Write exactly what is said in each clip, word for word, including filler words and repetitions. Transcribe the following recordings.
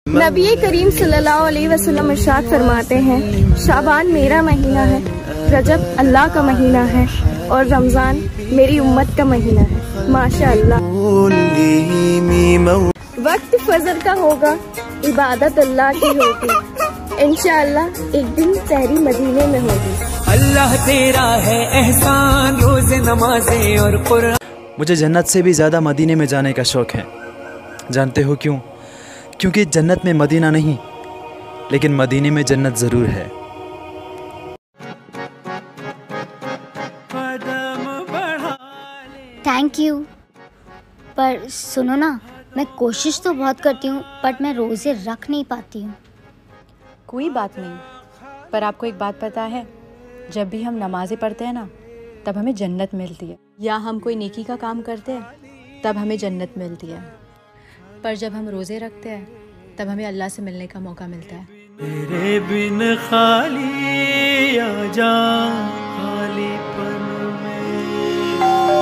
नबी करीम सल्लल्लाहु अलैहि वसल्लम इरशाद फरमाते हैं, शाबान मेरा महीना है, रजब अल्लाह का महीना है और रमजान मेरी उम्मत का महीना है। माशाअल्लाह। वक्त फजर का होगा, इबादत अल्लाह की होगी, इंशाअल्लाह एक दिन सहरी मदीने में होगी। अल्लाह तेरा है एहसान, रोज़े नमाज़ें और कुरान। मुझे जन्नत से भी ज़्यादा मदीने में जाने का शौक़ है। जानते हो क्यों? क्योंकि जन्नत में मदीना नहीं, लेकिन मदीने में जन्नत ज़रूर है। Thank you. पर सुनो ना, मैं कोशिश तो बहुत करती हूँ, बट मैं रोज़े रख नहीं पाती हूँ। कोई बात नहीं, पर आपको एक बात पता है, जब भी हम नमाज़ें पढ़ते हैं ना, तब हमें जन्नत मिलती है। या हम कोई नेकी का काम करते हैं, तब हमें जन्नत मिलती है। पर जब हम रोज़े रखते हैं, तब हमें अल्लाह से मिलने का मौका मिलता है। तेरे बिन खाली आजा खालीपन में,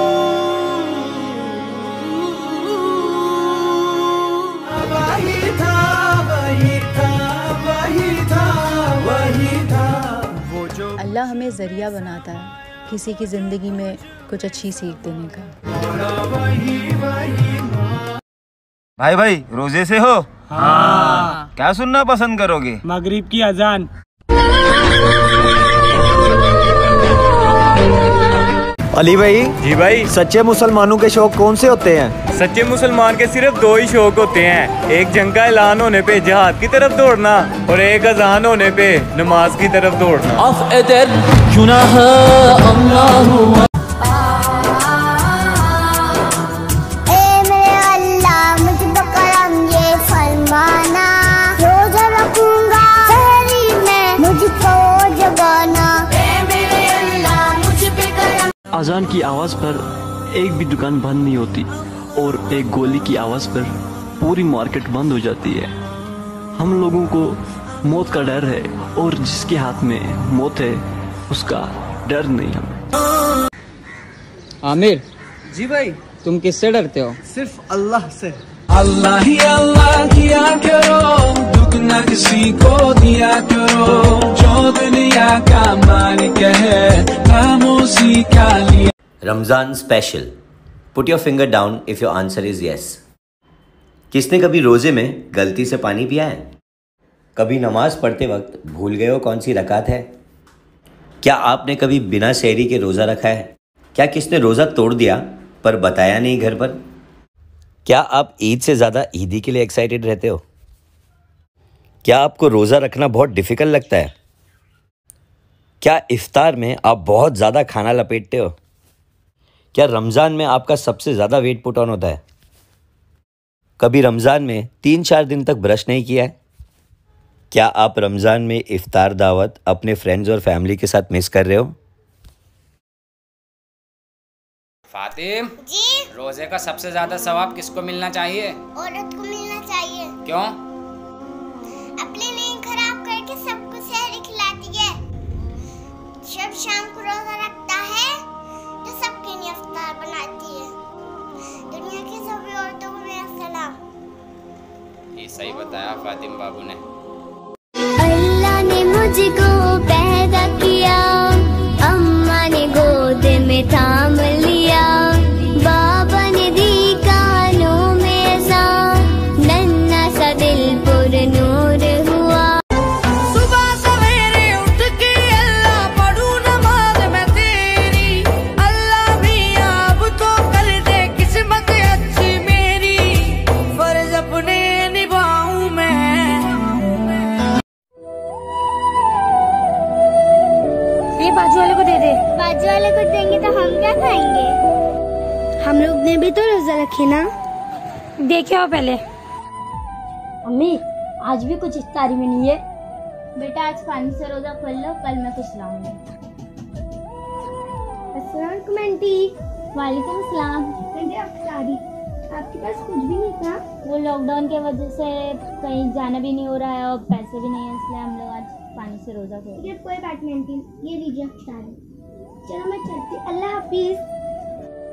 वही था वही था वही था वही था वो जो अल्लाह हमें ज़रिया बनाता है किसी की ज़िंदगी में कुछ अच्छी सीख देने का। वही वही भाई भाई रोजे से हो? हाँ। क्या सुनना पसंद करोगे? मगरिब की अजान। अली भाई। जी भाई। सच्चे मुसलमानों के शौक कौन से होते हैं? सच्चे मुसलमान के सिर्फ दो ही शौक होते हैं, एक जंग का ऐलान होने पे जिहाद की तरफ दौड़ना और एक अजान होने पे नमाज की तरफ दौड़ना। अजान की आवाज़ पर एक भी दुकान बंद नहीं होती और एक गोली की आवाज़ पर पूरी मार्केट बंद हो जाती है। हम लोगों को मौत का डर है और जिसके हाथ में मौत है उसका डर नहीं हमें। आमिर जी भाई। तुम किससे डरते हो? सिर्फ अल्लाह से। अल्लाह ही अल्लाह किया करो, दुख न किसी को दिया करो, जो दुनिया का मालिक है खामोशी का लिया। Ramzan special. Put your finger down if your answer is yes. किसने कभी रोजे में गलती से पानी पिया है? कभी नमाज पढ़ते वक्त भूल गए हो कौन सी रकात है? क्या आपने कभी बिना सहरी के रोज़ा रखा है? क्या किसने रोज़ा तोड़ दिया पर बताया नहीं घर पर? क्या आप ईद से ज़्यादा ईदी के लिए एक्साइटेड रहते हो? क्या आपको रोज़ा रखना बहुत डिफ़िकल्ट लगता है? क्या इफ्तार में आप बहुत ज़्यादा खाना लपेटते हो? क्या रमज़ान में आपका सबसे ज़्यादा वेट पुट ऑन होता है? कभी रमज़ान में तीन चार दिन तक ब्रश नहीं किया है? क्या आप रमज़ान में इफ्तार दावत अपने फ्रेंड्स और फैमिली के साथ मिस कर रहे हो? फातिम जी? रोजे का सबसे ज्यादा सवाब किसको मिलना चाहिए? औरत को मिलना चाहिए। क्यों? अपनी नींद खराब करके सबको सहरी खिलाती है। जब शाम को रोजा रखता है तो सबके लिए इफ्तार बनाती है। दुनिया की सभी औरतों को मेरा सलाम। ये सही बताया फातिम बाबू ने। अल्लाह ने मुझको पैदा किया, अम्मा ने गोद में थाम लिया, बाबा ने दी कानों में अज़ान, नन्हा सा दिल पुर नूर हुआ। सुबह सवेरे उठ के अल्लाह पढ़ू नमाज में तेरी, अल्लाह भी अब तो कर दे किस्मत अच्छी मेरी, फर्ज अपने निभाऊं मैं। ये बाजू वाले को दे दे। बाजू वाले को देंगे तो हम क्या खाएंगे? हम लोग ने भी तो रोजा रखे ना। देखे हो पहले। अम्मी आज भी कुछ इफ्तारी में नहीं है। बेटा आज पानी से रोजा खोल लो, कल मैं कुछ लाऊंगी। अस्सलाम वालेकुम आंटी। वालेकुम अस्सलाम। इफ्तारी आपके पास कुछ भी नहीं था? वो लॉकडाउन के वजह से कहीं जाना भी नहीं हो रहा है और पैसे भी नहीं है, इसलिए हम लोग आज पानी से रोजा खोल। ये कोई बात नहीं आंटी, ये लीजिए इफ्तारी। चलो मैं चलती। अल्लाह हाफिज।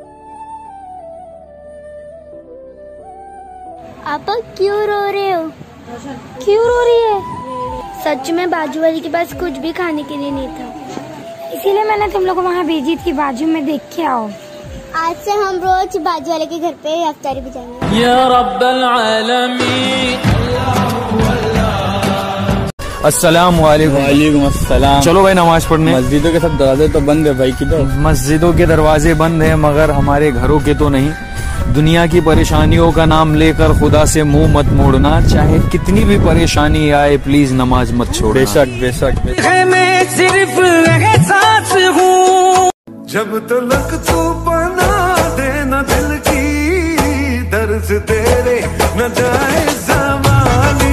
आप क्यों रो रहे हो? क्यों रो रही है? सच में बाजू वाली के पास कुछ भी खाने के लिए नहीं था, इसीलिए मैंने तुम लोग को वहाँ भेजी थी बाजू में देख के आओ। आज से हम रोज बाजू वाले के घर पे इफ्तारी भी जाएंगे। या रब्बल आलमीन। अस्सलाम वालेकुम। अस्सलाम। चलो भाई नमाज पढ़ने। मस्जिदों के सब दरवाजे तो बंद है भाई, किधर? मस्जिदों के दरवाजे बंद है मगर हमारे घरों के तो नहीं। दुनिया की परेशानियों का नाम लेकर खुदा से मुंह मत मोड़ना, चाहे कितनी भी परेशानी आए प्लीज नमाज मत छोड़ना। बेशक बेशक, बेशक। मैं सिर्फ एहसास हूँ जब तलक तू बना देना दिल की दर्द तेरे न जाए ज़मानी।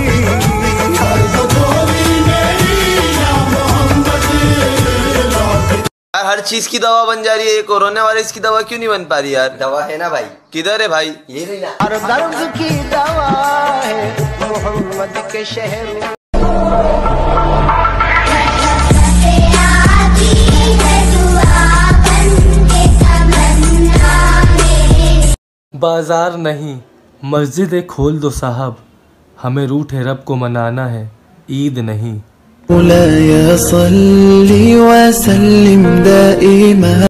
यार हर चीज की दवा बन जा रही है, ये कोरोना वायरस की दवा क्यों नहीं बन पा रही यार? दवा है ना भाई। किधर है भाई? ये रही ना। हर दर्द की दवा है मोहम्मद के शहर में। बाजार नहीं मस्जिद खोल दो साहब, हमें रूठे रब को मनाना है, ईद नहीं।